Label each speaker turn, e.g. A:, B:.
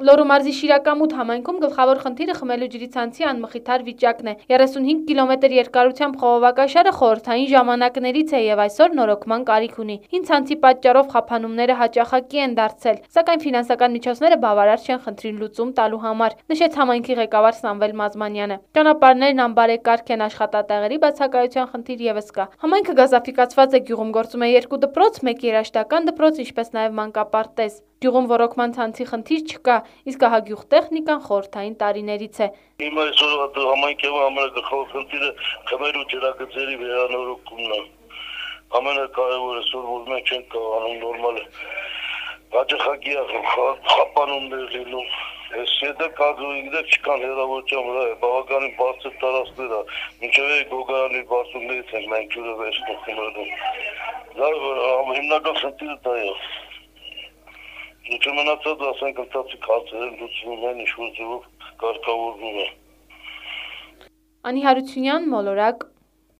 A: Լոռու մարզի Շիրակամուտ համայնքում գլխավոր խնդիրը խմելու ջրի ցանցի անմխիթար վիճակն է։ 35 կիլոմետր երկարությամբ խողովակաշարը խորհրդային ժամանակներից է եւ այսօր նորոգման կարիք ունի։ Հին ցանցի պատճառով խափանումները հաճախակի են դարձել, սակայն ֆինանսական միջոցները բավարար չեն խնդրին լուծում տալու համար, նշեց համայնքի ղեկավար Սամվել Մազմանյանը։ Ճանապարհներն անբարեկարգ են, աշխատատեղերի բացակայության խնդիր եւս կա։ Համայնքը գազաֆիկացված է, գյուղում գործում է 2 դպրոց, 1 երաժշտական դպրոց, ինչպես նաեւ մանկապարտեզ։ Գյուղում ոռոգման ցանցի խնդիր չկա, իսկ ահագյուղ տեխնիկան խորհրդային տարիներից է։
B: Հիմա այսօր համայնքի ամենագլխավոր խնդիրը խմելու ջրագծերի վերանորոգումն է։ Ամենակարևորը սուր որ մենք չենք կարողանում նորմալ հաճախակի խափանումներ լինում։ Այս եթե կազմում չկան հեռավորության վրա բավականին բարձր տարածքներ է, մինչև գոգարանի բարձունքներից ենք մենք ջուրը վերցնում։ Դա հիմնական խնդիրը դա է։ Չմնացած ասենք ընթացիկ հարցեր լուծվում են, ինչ-որ ձևով կարգավորվում է։
A: Անի Հարությունյան, Մոլորակ,